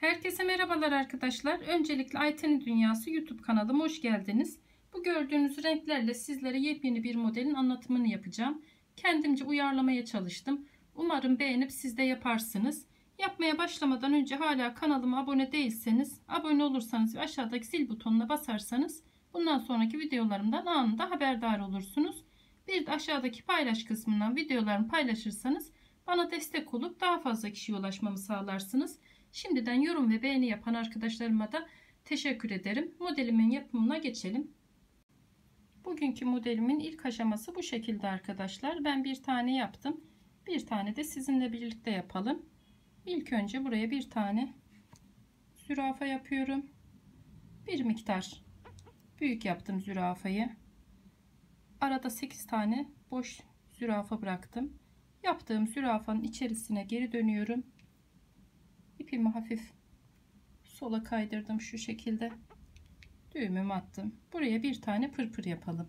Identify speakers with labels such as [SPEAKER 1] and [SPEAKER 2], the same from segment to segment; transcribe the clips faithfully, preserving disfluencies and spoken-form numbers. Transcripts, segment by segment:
[SPEAKER 1] Herkese merhabalar arkadaşlar. Öncelikle Ayten'in Dünyası YouTube kanalıma hoş geldiniz. Bu gördüğünüz renklerle sizlere yepyeni bir modelin anlatımını yapacağım. Kendimce uyarlamaya çalıştım. Umarım beğenip siz de yaparsınız. Yapmaya başlamadan önce hala kanalıma abone değilseniz, abone olursanız ve aşağıdaki zil butonuna basarsanız bundan sonraki videolarımdan anında haberdar olursunuz. Bir de aşağıdaki paylaş kısmından videolarımı paylaşırsanız bana destek olup daha fazla kişiye ulaşmamı sağlarsınız. Şimdiden yorum ve beğeni yapan arkadaşlarıma da teşekkür ederim. Modelimin yapımına geçelim. Bugünkü modelimin ilk aşaması bu şekilde arkadaşlar. Ben bir tane yaptım. Bir tane de sizinle birlikte yapalım. İlk önce buraya bir tane zürafa yapıyorum. Bir miktar büyük yaptım zürafayı. Arada sekiz tane boş zürafa bıraktım. Yaptığım zürafanın içerisine geri dönüyorum. İpimi hafif sola kaydırdım şu şekilde. Düğümümü attım. Buraya bir tane pırpır yapalım.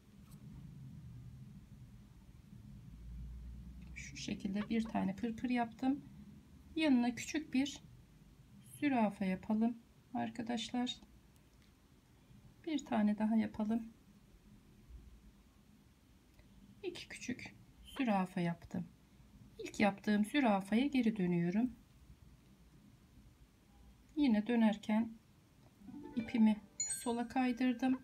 [SPEAKER 1] Şu şekilde bir tane pırpır yaptım. Yanına küçük bir zürafa yapalım arkadaşlar. Bir tane daha yapalım. İki küçük zürafa yaptım. İlk yaptığım zürafaya geri dönüyorum. Yine dönerken ipimi sola kaydırdım.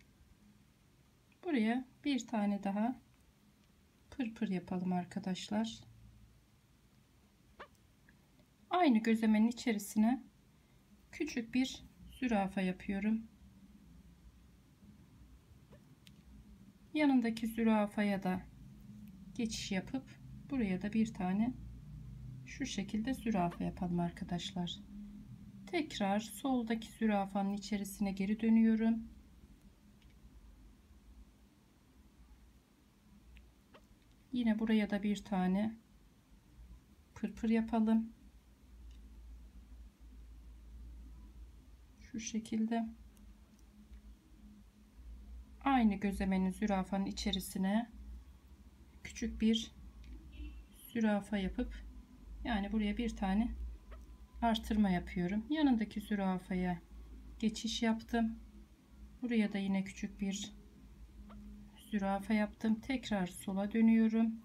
[SPEAKER 1] Buraya bir tane daha pırpır yapalım arkadaşlar. Aynı gözlemenin içerisine küçük bir zürafa yapıyorum. Yanındaki zürafaya da geçiş yapıp buraya da bir tane şu şekilde zürafa yapalım arkadaşlar. Tekrar soldaki zürafanın içerisine geri dönüyorum. Yine buraya da bir tane pırpır yapalım. Şu şekilde. Aynı gözlemenin zürafanın içerisine küçük bir zürafa yapıp yani buraya bir tane artırma yapıyorum. Yanındaki zürafaya geçiş yaptım. Buraya da yine küçük bir zürafa yaptım. Tekrar sola dönüyorum.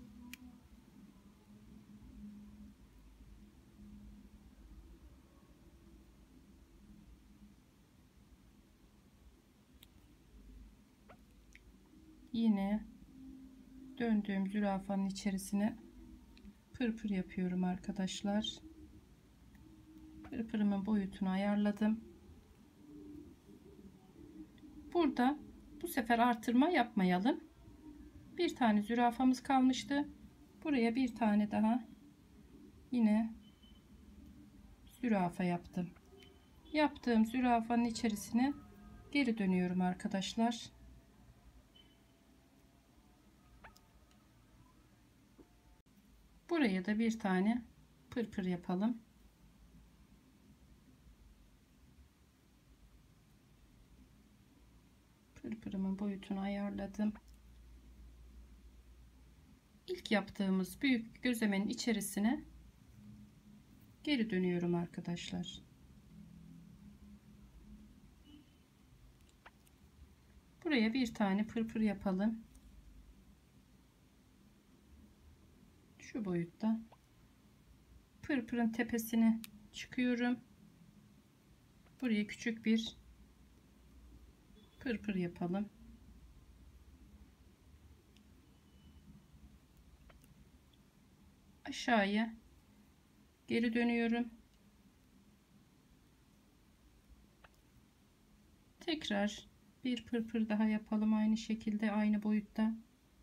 [SPEAKER 1] Yine döndüğüm zürafanın içerisine pırpır yapıyorum arkadaşlar. Pırpırımın boyutunu ayarladım. Burada bu sefer artırma yapmayalım. Bir tane zürafamız kalmıştı. Buraya bir tane daha yine zürafa yaptım. Yaptığım zürafanın içerisine geri dönüyorum arkadaşlar. Buraya da bir tane pırpır yapalım. Pırpırımın boyutunu ayarladım. İlk yaptığımız büyük gözlemenin içerisine geri dönüyorum arkadaşlar. Buraya bir tane pırpır yapalım. Şu boyutta. Pırpırın tepesine çıkıyorum. Buraya küçük bir pırpır yapalım. Aşağıya geri dönüyorum. Tekrar bir pırpır daha yapalım aynı şekilde, aynı boyutta.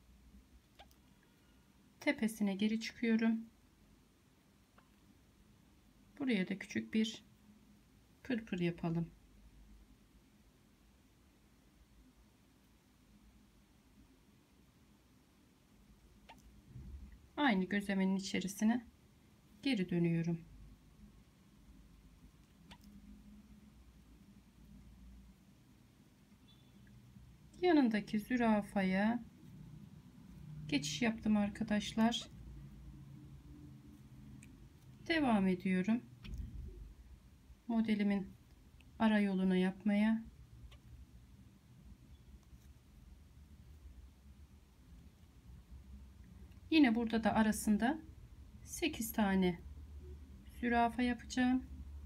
[SPEAKER 1] Tepesine geri çıkıyorum. Buraya da küçük bir pırpır yapalım. Aynı gözlemenin içerisine geri dönüyorum. Yanındaki zürafaya geçiş yaptım arkadaşlar. Devam ediyorum. modelimin ara yolunu yapmaya. Yine burada da arasında sekiz tane zürafa yapacağım.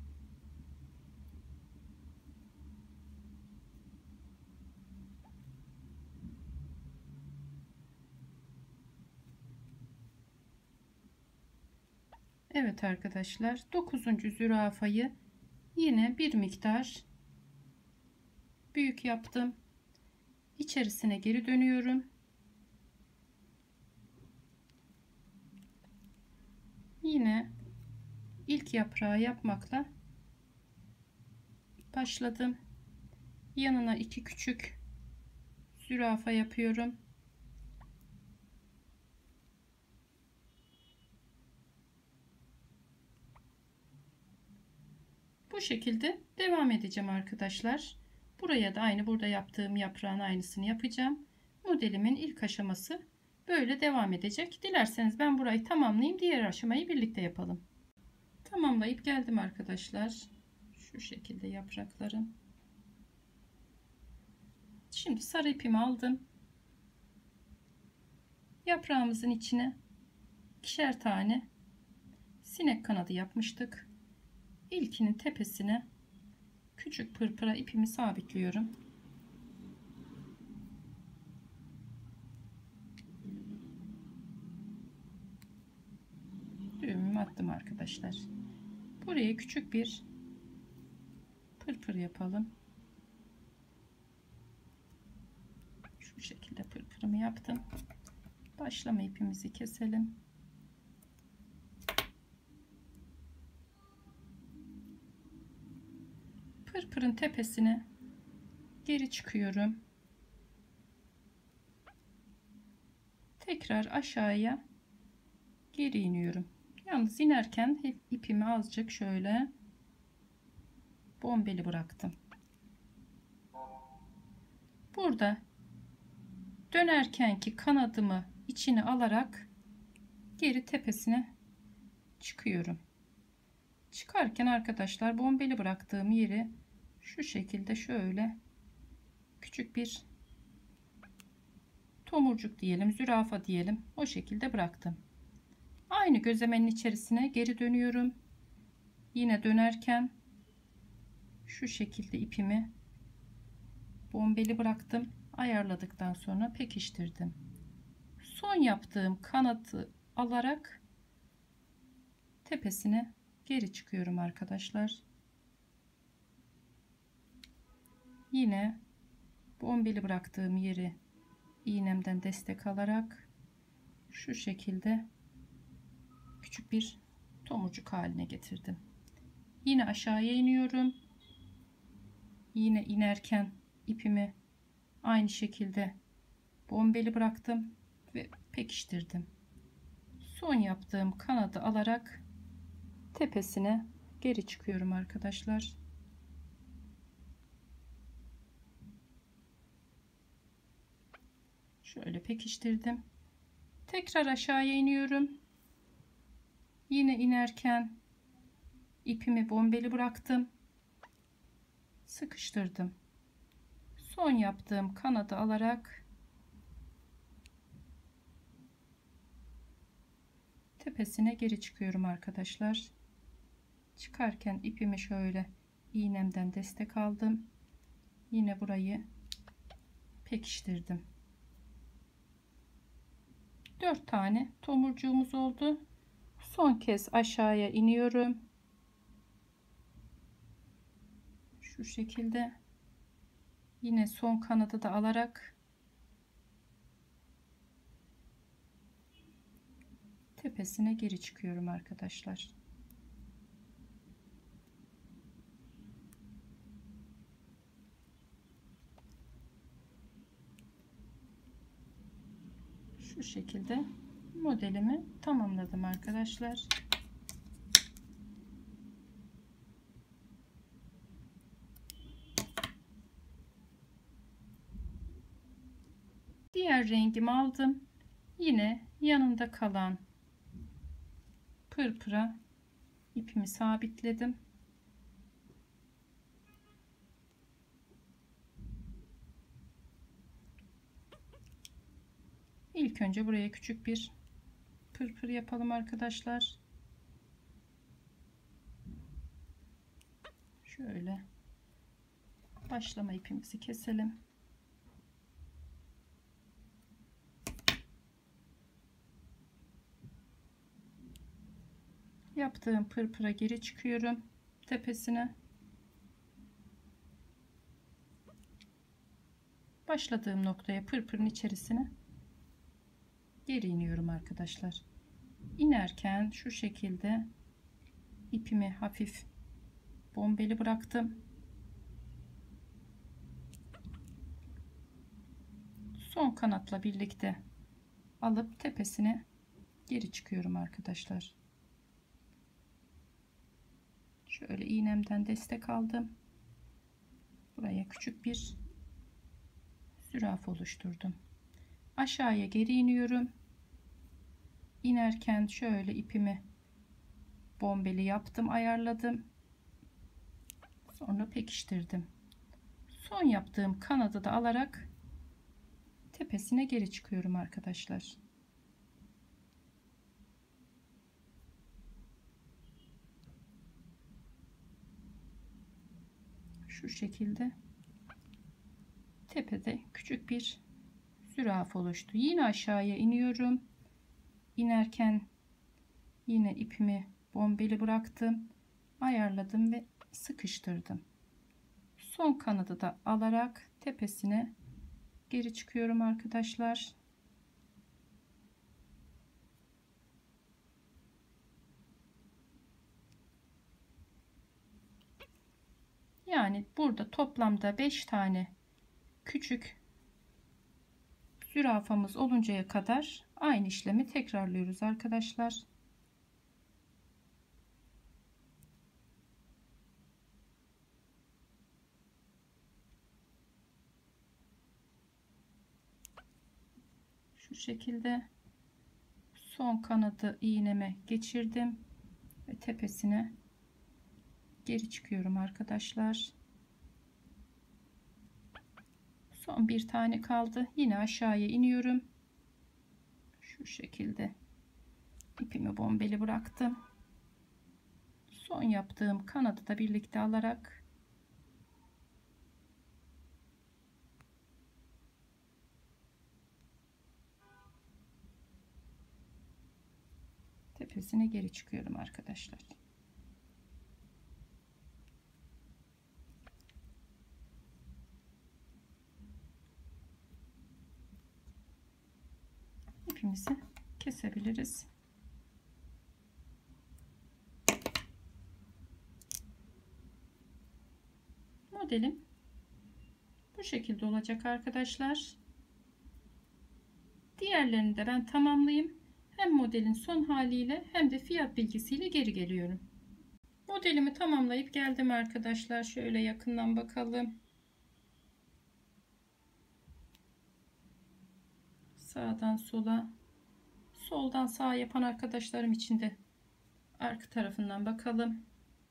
[SPEAKER 1] Evet arkadaşlar, dokuzuncu zürafayı yine bir miktar büyük yaptım. İçerisine geri dönüyorum. Yine ilk yaprağı yapmakla başladım. Yanına iki küçük zürafa yapıyorum. Bu şekilde devam edeceğim arkadaşlar. Buraya da aynı burada yaptığım yaprağın aynısını yapacağım. Modelimin ilk aşaması böyle devam edecek. Dilerseniz ben burayı tamamlayayım. Diğer aşamayı birlikte yapalım. Tamamlayıp geldim arkadaşlar. Şu şekilde yapraklarım. Şimdi sarı ipimi aldım. Yaprağımızın içine ikişer tane sinek kanadı yapmıştık. İlkinin tepesine küçük pırpıra ipimi sabitliyorum. Düğümümü attım arkadaşlar. Buraya küçük bir pırpır yapalım. Şu şekilde pırpırımı yaptım. Başlama ipimizi keselim. Pırpırın tepesine geri çıkıyorum. Tekrar aşağıya geri iniyorum. Yalnız inerken hep ipimi azıcık şöyle bombeli bıraktım. Burada dönerkenki kanadımı içine alarak geri tepesine çıkıyorum. Çıkarken arkadaşlar bombeli bıraktığım yeri şu şekilde şöyle küçük bir tomurcuk diyelim, zürafa diyelim, o şekilde bıraktım. Aynı gözlemenin içerisine geri dönüyorum. Yine dönerken şu şekilde ipimi bombeli bıraktım. Ayarladıktan sonra pekiştirdim. Son yaptığım kanadı alarak tepesine geri çıkıyorum arkadaşlar. Yine bombeli bıraktığım yeri iğnemden destek alarak şu şekilde küçük bir tomurcuk haline getirdim. Yine aşağıya iniyorum. Yine inerken ipimi aynı şekilde bombeli bıraktım ve pekiştirdim. Son yaptığım kanadı alarak tepesine geri çıkıyorum arkadaşlar. Şöyle pekiştirdim. Tekrar aşağıya iniyorum. Yine inerken ipimi bombeli bıraktım. Sıkıştırdım. Son yaptığım kanadı alarak tepesine geri çıkıyorum arkadaşlar. Çıkarken ipimi şöyle iğnemden destek aldım. Yine burayı pekiştirdim. dört tane tomurcuğumuz oldu. Son kez aşağıya iniyorum. Şu şekilde yine son kanadı da alarak tepesine geri çıkıyorum arkadaşlar. Şu şekilde modelimi tamamladım arkadaşlar. Diğer rengimi aldım. Yine yanında kalan pırpıra ipimi sabitledim. İlk önce buraya küçük bir pırpır yapalım arkadaşlar. Şöyle başlama ipimizi keselim. Yaptığım pırpıra geri çıkıyorum tepesine. Başladığım noktaya pırpırın içerisine geri iniyorum arkadaşlar. İnerken şu şekilde ipimi hafif bombeli bıraktım. Son kanatla birlikte alıp tepesine geri çıkıyorum arkadaşlar. Şöyle iğnemden destek aldım. Buraya küçük bir zürafa oluşturdum. Aşağıya geri iniyorum. İnerken şöyle ipimi bombeli yaptım, ayarladım. Sonra pekiştirdim. Son yaptığım kanadı da alarak tepesine geri çıkıyorum arkadaşlar. Şu şekilde tepede küçük bir zürafa oluştu. Yine aşağıya iniyorum. İnerken yine ipimi bombeli bıraktım, ayarladım ve sıkıştırdım. Son kanadı da alarak tepesine geri çıkıyorum arkadaşlar. Yani burada toplamda beş tane küçük zürafamız oluncaya kadar aynı işlemi tekrarlıyoruz arkadaşlar. Şu şekilde son kanadı iğneme geçirdim ve tepesine geri çıkıyorum arkadaşlar. Son bir tane kaldı. Yine aşağıya iniyorum. Şu şekilde ipimi bombeli bıraktım. Son yaptığım kanadı da birlikte alarak tepesine geri çıkıyorum arkadaşlar. İpimizi kesebiliriz. Modelim bu şekilde olacak arkadaşlar. Diğerlerini de ben tamamlayayım. Hem modelin son haliyle hem de fiyat bilgisiyle geri geliyorum. Modelimi tamamlayıp geldim arkadaşlar. Şöyle yakından bakalım. Sağdan sola, soldan sağa yapan arkadaşlarım için de arka tarafından bakalım.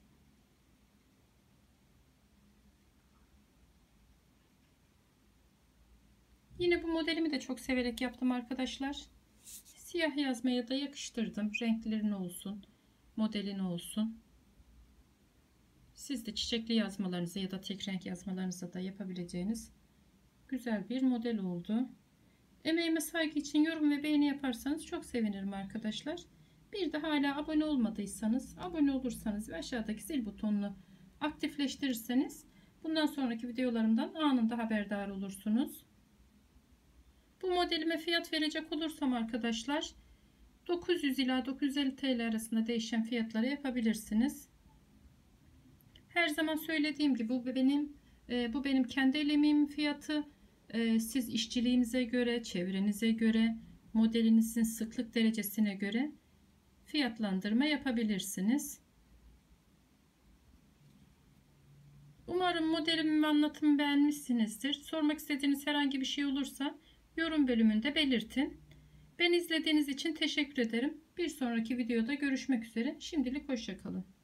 [SPEAKER 1] Yine bu modelimi de çok severek yaptım arkadaşlar. Siyah yazmaya da yakıştırdım. Renklerin olsun, modelin olsun. Siz de çiçekli yazmalarınızı ya da tek renk yazmalarınızı da yapabileceğiniz güzel bir model oldu. Emeğime saygı için yorum ve beğeni yaparsanız çok sevinirim arkadaşlar. Bir de hala abone olmadıysanız, abone olursanız ve aşağıdaki zil butonunu aktifleştirirseniz bundan sonraki videolarımdan anında haberdar olursunuz. Bu modelime fiyat verecek olursam arkadaşlar dokuz yüz ila dokuz yüz elli TL arasında değişen fiyatlara yapabilirsiniz. Her zaman söylediğim gibi bu benim bu benim kendi el emeğimin fiyatı. Siz işçiliğinize göre, çevrenize göre, modelinizin sıklık derecesine göre fiyatlandırma yapabilirsiniz. Umarım modelimi ve anlatımı beğenmişsinizdir. Sormak istediğiniz herhangi bir şey olursa yorum bölümünde belirtin. Beni izlediğiniz için teşekkür ederim. Bir sonraki videoda görüşmek üzere. Şimdilik hoşça kalın.